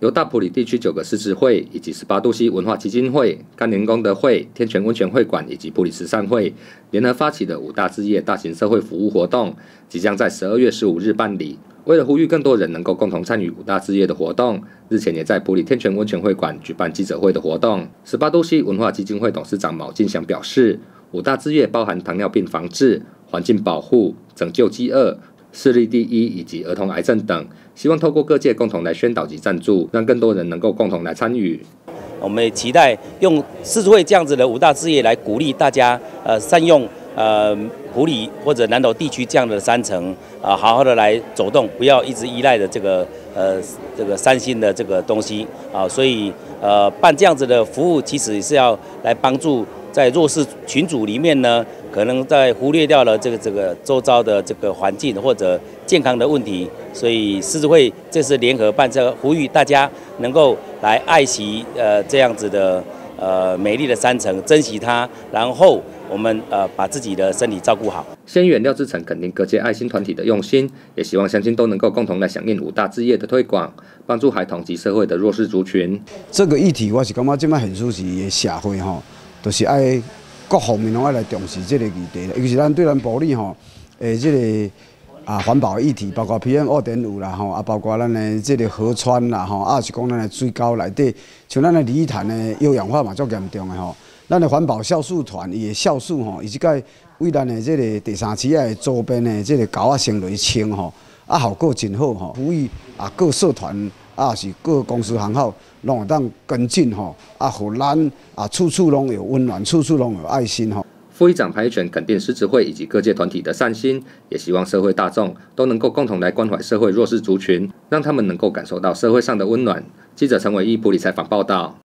由大埔里地区9个狮子会以及18度 C 文化基金会、甘霖功德会、天泉温泉会馆以及埔里慈善会联合发起的5大志业大型社会服务活动，即将在12月15日办理。为了呼吁更多人能够共同参与5大志业的活动，日前也在埔里天泉温泉会馆举办记者会的活动。18度 C 文化基金会董事长毛进祥表示，5大志业包含糖尿病防治、环境保护、拯救饥饿、视力第一以及儿童癌症等，希望透过各界共同来宣导及赞助，让更多人能够共同来参与。 我们也期待用狮子会这样子的5大志业来鼓励大家，善用埔里或者南投地区这样的山城，好好的来走动，不要一直依赖的这个三星的这个东西啊，所以办这样子的服务，其实是要来帮助在弱势群组里面呢，可能在忽略掉了这个周遭的这个环境或者健康的问题，所以狮子会这次联合办这个，呼吁大家能够来爱惜这样子的美丽的山城，珍惜它，然后我们把自己的身体照顾好。 县议员廖志成肯定各界爱心团体的用心，也希望乡亲都能够共同来响应5大志业的推广，帮助孩童及社会的弱势族群。这个议题我是感觉现在现实是的社会吼，就是爱各方面拢爱来重视这个议题，尤其是咱对咱埔里吼，这个环保议题，包括 PM2.5 啦吼，包括咱的这个河川啦吼，是讲咱的水沟内底，像咱的鲤鱼潭的优氧化嘛，足严重的吼。咱的环保酵素团伊的酵素吼，伊即个为咱的这个第三期的周边的这个沟先来清吼，效果真好吼。呼吁各社团是各公司行号，拢有当跟进吼，互咱处处拢有温暖，处处拢有爱心吼。副议长潘一全肯定狮子会以及各界团体的善心，也希望社会大众都能够共同来关怀社会弱势族群，让他们能够感受到社会上的温暖。记者陈伟毅埔里采访报道。